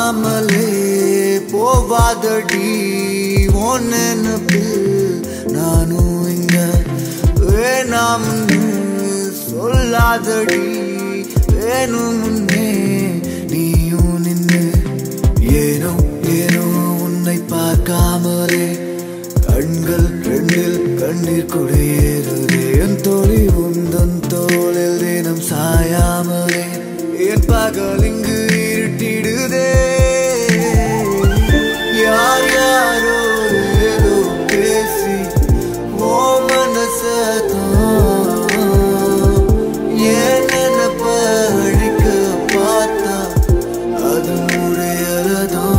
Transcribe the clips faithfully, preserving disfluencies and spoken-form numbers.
பார்க்காமலே போவாதடி உன் நினைப்பில் நானும் இங்க வேணாம்னு சொல்லாதடி வேணும் முன்னே நீயும் நின்னு ஏனோ ஏனோ உன்னை பார்க்காமலே கண்கள் ரெண்டில் கண்ணீர் குடியேறுதே என் தோழி உந்தன் தோளில் தினம் சாயாமலே என் பகல் இங்கு இருட்டிடுதே யார் யாரோ ஏதோ பேசி ஓ மனசதான் ஏன் நினைப்ப அழிக்க பார்த்தா அது முறையறதான்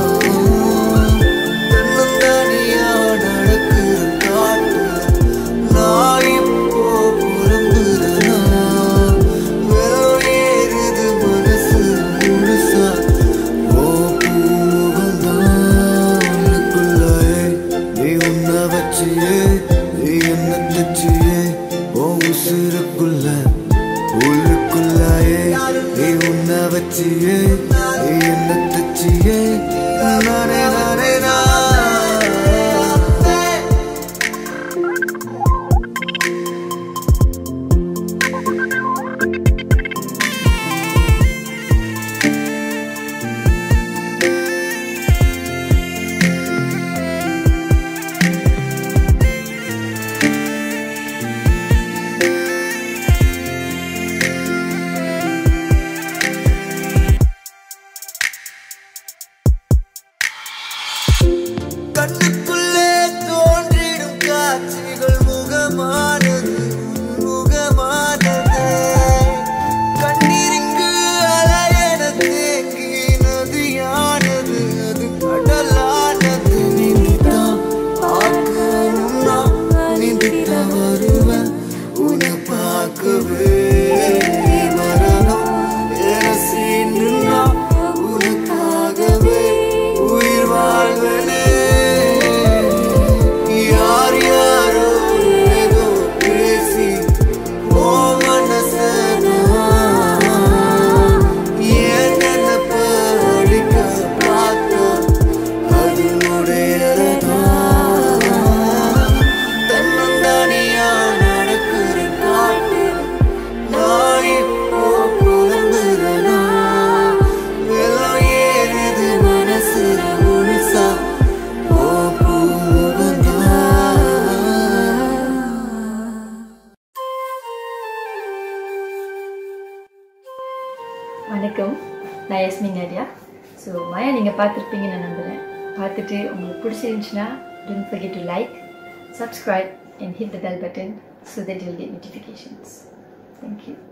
கண்ணுக்குள்ளே தோன்றிடும் காட்சிகள் முகமானது முகமானது கண்ணீரிங்கு அலையென தேங்கி நதியானது அது கடலானது நீதான் பார்க்கணும்னா நீந்திட்ட வருவேன் உன்னை பார்க்கவே மரணம் என சீண்டுனா உனக்காகவே உயிர் வாழ்வனே வணக்கம், நான் யஸ்மின் நாடியா. ஸோ மாயா நீங்கள் பார்த்துருப்பீங்கன்னு நான் நம்புகிறேன். பார்த்துட்டு உங்களுக்கு பிடிச்சிருந்துச்சுன்னா don't forget to like, subscribe and hit the bell button so that you'll get notifications. Thank you.